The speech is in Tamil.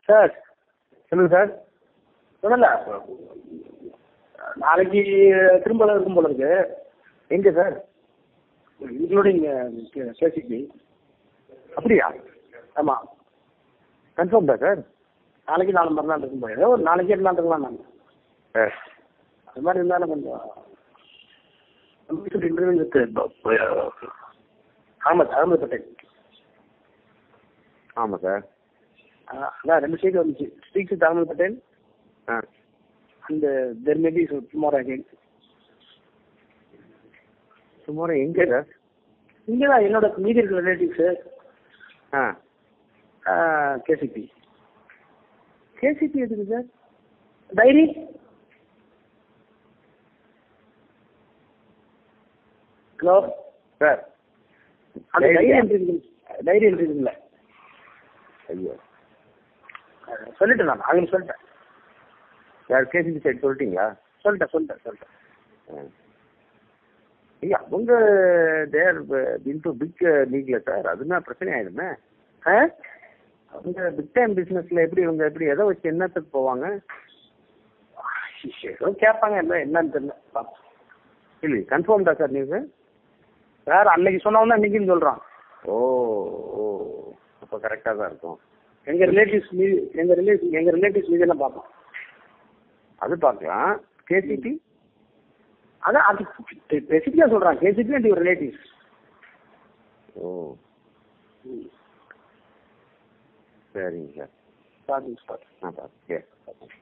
சார் சொல்லுங்க சார். சொல்லல, நாளைக்கு திரும்ப இருக்கும் போல இருக்கு. எங்கே சார்? Including KCP. அப்படியா? ஆமாம், கன்ஃபார்ம் தான் சார். நாளைக்கு நாலு மறுநாள் இருக்கும் போது ஏதோ ஒரு நாளைக்கே இருந்தால் இருக்கலாம். நான் அது மாதிரி இருந்தாலும் கொஞ்சம் இன்டர்வியூ இருக்கு. அகமது பட்டேல். ஆமாம் சார். அதான் 2 சைடு வந்துச்சு. Speaks with Ahmed Patel and there may be tomorrow again. Tomorrow எங்கே சார்? இங்கே தான் என்னோட மீதி இருக்கிற ரிலேட்டிவ்ஸு. கேசிபி. கேசிபி எதுக்கு சார்? டைரி. ஹலோ சார், அந்த டைரி என்ட்ரி இருக்குல்ல. ஐயோ, சொல்லிட்டேன் நான் அவங்க சொல்லிட்டேன். சார் கேசிபி சைடு சொல்லிட்டீங்களா? சொல்லிட்டேன். ஐயா அவங்க தேர் இன்டு பிக் லீக்ல சார். அதுனா பிரச்சனை ஆயிடுமே. அவங்க பிக் டைம் பிஸ்னஸ்ல எப்படி இவங்க எப்படி எதை வச்சு என்னத்துக்கு போவாங்க? ஏதோ கேட்பாங்க, என்னன்னு தெரியல. இல்லை கன்ஃபார்ம் தான் சார் நீங்கள்? சார் அன்னைக்கு சொன்னவங்க இன்னைக்குன்னு சொல்கிறான். ஓ ஓ, அப்போ கரெக்டாக தான் இருக்கும். எங்கள் ரிலேட்டிவ்ஸ் மீது எல்லாம் பார்ப்போம். அது பார்க்கலாம். கேசிபி அதான் அது ஸ்பெசிஃபிக்காக சொல்கிறான். KCP and your relatives. ஓ சரிங்க சார். சார் நான் பார்த்து